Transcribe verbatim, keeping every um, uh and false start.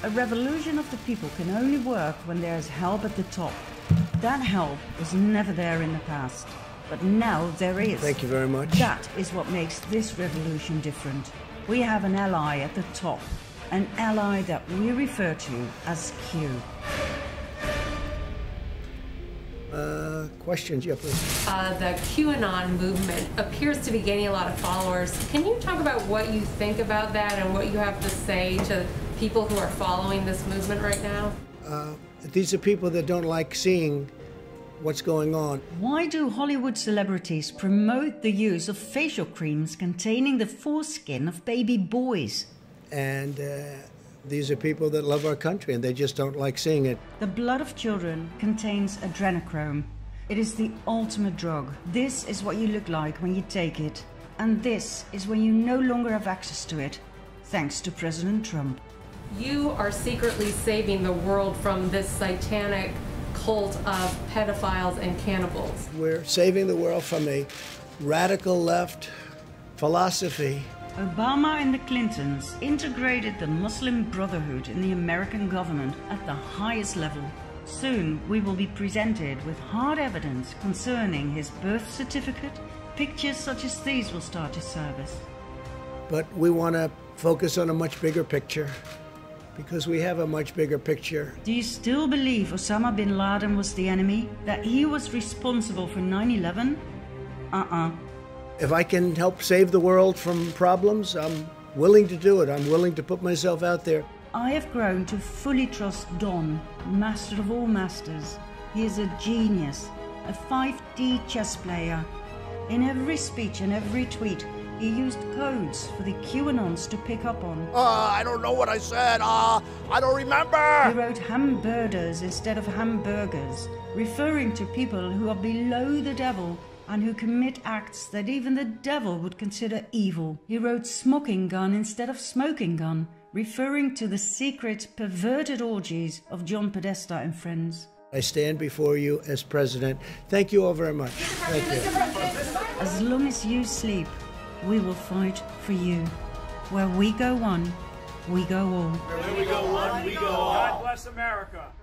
A revolution of the people can only work when there is help at the top. That help was never there in the past, but now there is. Thank you very much. That is what makes this revolution different. We have an ally at the top, an ally that we refer to as Q. Uh, questions, yeah, please. Uh, the QAnon movement appears to be gaining a lot of followers. Can you talk about what you think about that and what you have to say to people who are following this movement right now? Uh, these are people that don't like seeing what's going on. Why do Hollywood celebrities promote the use of facial creams containing the foreskin of baby boys? And uh, these are people that love our country, and they just don't like seeing it. The blood of children contains adrenochrome. It is the ultimate drug. This is what you look like when you take it. And this is when you no longer have access to it, thanks to President Trump. You are secretly saving the world from this satanic cult of pedophiles and cannibals. We're saving the world from a radical left philosophy. Obama and the Clintons integrated the Muslim Brotherhood in the American government at the highest level. Soon we will be presented with hard evidence concerning his birth certificate. Pictures such as these will start to surface. But we want to focus on a much bigger picture, because we have a much bigger picture. Do you still believe Osama bin Laden was the enemy? That he was responsible for nine eleven? Uh-uh. If I can help save the world from problems, I'm willing to do it. I'm willing to put myself out there. I have grown to fully trust Don, master of all masters. He is a genius, a five D chess player. In every speech and every tweet, he used codes for the QAnons to pick up on. Uh, I don't know what I said. Uh, I don't remember. He wrote hamburgers instead of hamburgers, referring to people who are below the devil and who commit acts that even the devil would consider evil. He wrote smoking gun instead of smoking gun, referring to the secret, perverted orgies of John Podesta and friends. I stand before you as president. Thank you all very much. Thank you. As long as you sleep, we will fight for you. Where we go one, we go all. Where we go one, we go all. God bless America.